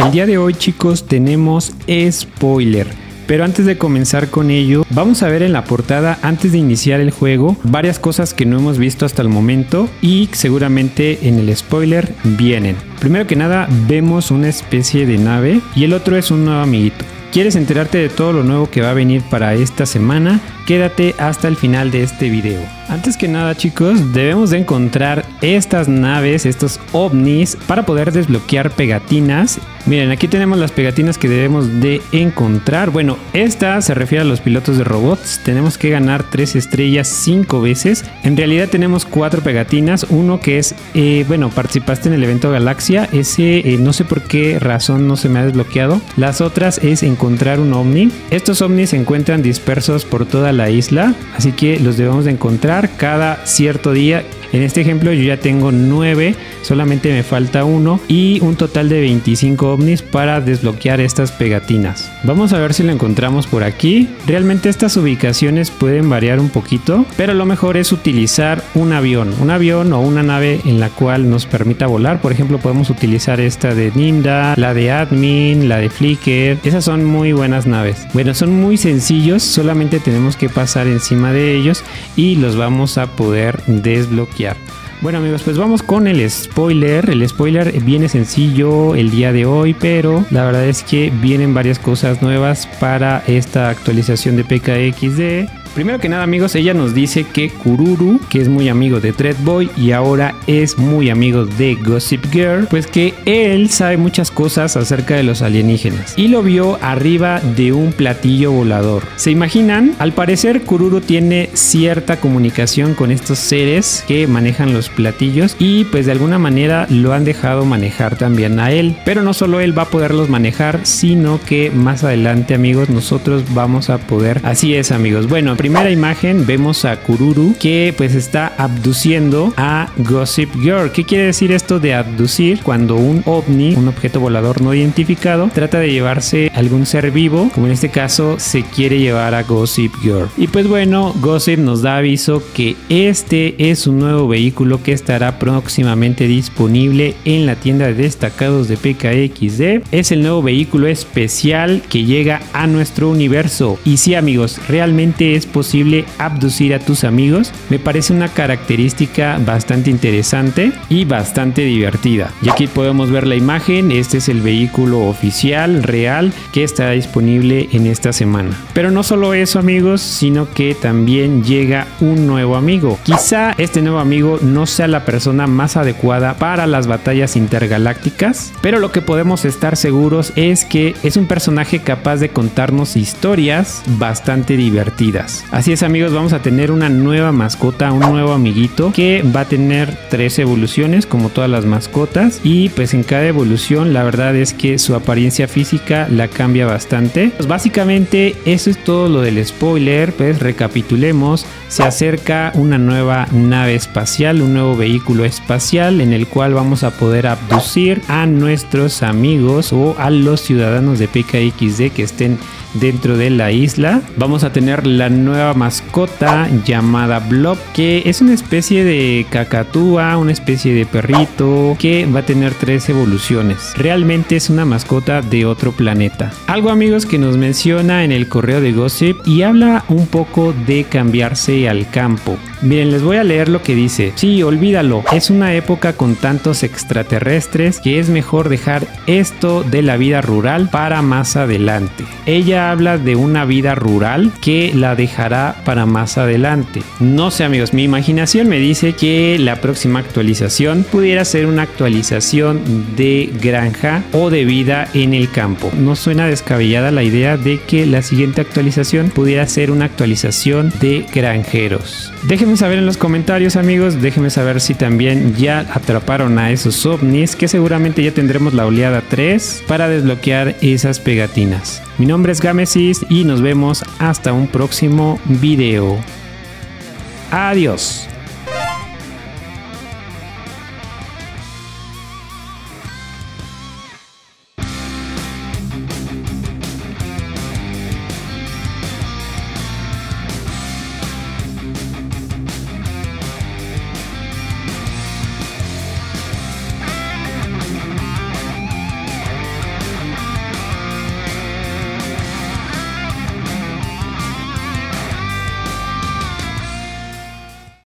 El día de hoy, chicos, tenemos spoiler. Pero antes de comenzar con ello, vamos a ver en la portada, antes de iniciar el juego, varias cosas que no hemos visto hasta el momento y seguramente en el spoiler vienen. Primero que nada, vemos una especie de nave y el otro es un nuevo amiguito. ¿Quieres enterarte de todo lo nuevo que va a venir para esta semana? Quédate hasta el final de este video. Antes que nada, chicos, debemos de encontrar estas naves, estos ovnis, para poder desbloquear pegatinas. Miren, aquí tenemos las pegatinas que debemos de encontrar. Bueno, esta se refiere a los pilotos de robots. Tenemos que ganar 3 estrellas 5 veces. En realidad tenemos 4 pegatinas. Uno que es, participaste en el evento Galaxia. Ese no sé por qué razón no se me ha desbloqueado. Las otras es encontrar un ovni. Estos ovnis se encuentran dispersos por toda la isla, así que los debemos de encontrar cada cierto día. En este ejemplo yo ya tengo 9, solamente me falta uno y un total de 25 ovnis para desbloquear estas pegatinas. Vamos a ver si lo encontramos por aquí. Realmente estas ubicaciones pueden variar un poquito, pero lo mejor es utilizar un avión o una nave en la cual nos permita volar. Por ejemplo, podemos utilizar esta de Nimda, la de Admin, la de Flicker. Esas son muy buenas naves. Bueno, son muy sencillos, solamente tenemos que pasar encima de ellos y los vamos a poder desbloquear. Bueno, amigos, pues vamos con el spoiler. El spoiler viene sencillo el día de hoy, pero la verdad es que vienen varias cosas nuevas para esta actualización de PKXD. Primero que nada, amigos, ella nos dice que Kururu, que es muy amigo de Dreadboy y ahora es muy amigo de Gossip Girl, pues que él sabe muchas cosas acerca de los alienígenas y lo vio arriba de un platillo volador. ¿Se imaginan? Al parecer Kururu tiene cierta comunicación con estos seres que manejan los platillos y pues de alguna manera lo han dejado manejar también a él. Pero no solo él va a poderlos manejar, sino que más adelante, amigos, nosotros vamos a poder. Así es, amigos. Bueno, primera imagen vemos a Kururu que pues está abduciendo a Gossip Girl. ¿Qué quiere decir esto de abducir? Cuando un ovni, un objeto volador no identificado, trata de llevarse algún ser vivo, como en este caso se quiere llevar a Gossip Girl. Y pues bueno, Gossip nos da aviso que este es un nuevo vehículo que estará próximamente disponible en la tienda de destacados de PKXD. Es el nuevo vehículo especial que llega a nuestro universo. Y sí, amigos, realmente es posible abducir a tus amigos. Me parece una característica bastante interesante y bastante divertida. Y aquí podemos ver la imagen. Este es el vehículo oficial, real, que estará disponible en esta semana. Pero no solo eso, amigos, sino que también llega un nuevo amigo. Quizá este nuevo amigo no sea la persona más adecuada para las batallas intergalácticas, pero lo que podemos estar seguros es que es un personaje capaz de contarnos historias bastante divertidas. Así es, amigos, vamos a tener una nueva mascota, un nuevo amiguito que va a tener 3 evoluciones como todas las mascotas y pues en cada evolución la verdad es que su apariencia física la cambia bastante. Pues básicamente eso es todo lo del spoiler. Pues recapitulemos, se acerca una nueva nave espacial, un nuevo vehículo espacial en el cual vamos a poder abducir a nuestros amigos o a los ciudadanos de PKXD que estén dentro de la isla. Vamos a tener la nueva mascota llamada Blob, que es una especie de cacatúa, una especie de perrito que va a tener 3 evoluciones. Realmente es una mascota de otro planeta. Algo, amigos, que nos menciona en el correo de Gossip y habla un poco de cambiarse al campo. Miren, les voy a leer lo que dice. Sí, olvídalo. Es una época con tantos extraterrestres que es mejor dejar esto de la vida rural para más adelante. Ella habla de una vida rural que la dejará para más adelante. No sé, amigos, mi imaginación me dice que la próxima actualización pudiera ser una actualización de granja o de vida en el campo. No suena descabellada la idea de que la siguiente actualización pudiera ser una actualización de granjeros. Déjenme saber en los comentarios, amigos, déjenme saber si también ya atraparon a esos ovnis, que seguramente ya tendremos la oleada 3 para desbloquear esas pegatinas. Mi nombre es Gamesis y nos vemos hasta un próximo video. Adiós.